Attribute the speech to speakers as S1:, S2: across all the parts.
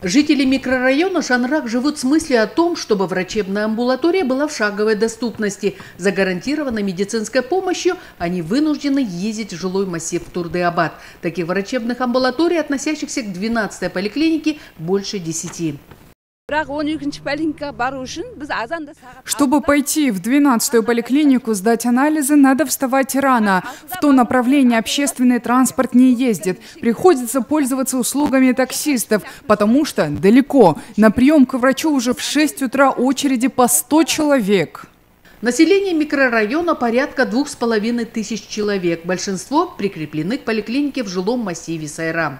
S1: Жители микрорайона Шанрак живут с мыслью о том, чтобы врачебная амбулатория была в шаговой доступности. За гарантированной медицинской помощью они вынуждены ездить в жилой массив Турды-Абад. Таких врачебных амбулаторий, относящихся к 12-й поликлинике, больше 10.
S2: Чтобы пойти в 12-ю поликлинику сдать анализы, надо вставать рано. В то направление общественный транспорт не ездит. Приходится пользоваться услугами таксистов, потому что далеко. На прием к врачу уже в 6 утра очереди по 100 человек.
S1: Население микрорайона порядка 2500 человек. Большинство прикреплены к поликлинике в жилом массиве Сайрам.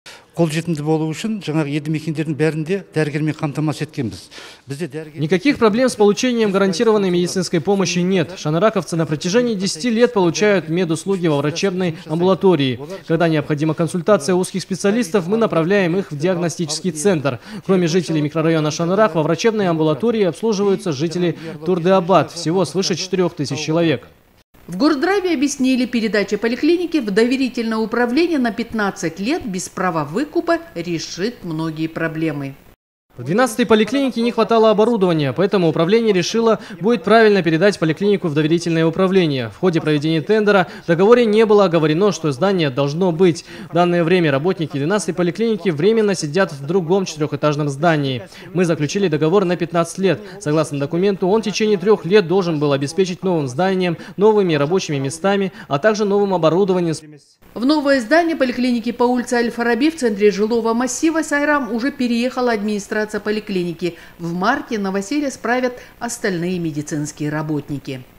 S3: Никаких проблем с получением гарантированной медицинской помощи нет. Шанараковцы на протяжении 10 лет получают медуслуги во врачебной амбулатории. Когда необходима консультация узких специалистов, мы направляем их в диагностический центр. Кроме жителей микрорайона Шанарак, во врачебной амбулатории обслуживаются жители Турды-Абад, всего свыше 4000 человек.
S1: В Горздраве объяснили, передача поликлиники в доверительное управление на 15 лет без права выкупа решит многие проблемы.
S3: В 12-й поликлинике не хватало оборудования, поэтому управление решило, будет правильно передать поликлинику в доверительное управление. В ходе проведения тендера в договоре не было оговорено, что здание должно быть. В данное время работники 12-й поликлиники временно сидят в другом 4-этажном здании. Мы заключили договор на 15 лет. Согласно документу, он в течение 3 лет должен был обеспечить новым зданием, новыми рабочими местами, а также новым оборудованием.
S1: В новое здание поликлиники по улице Аль-Фараби в центре жилого массива Сайрам уже переехала администрация поликлиники. В марте новоселье справят остальные медицинские работники.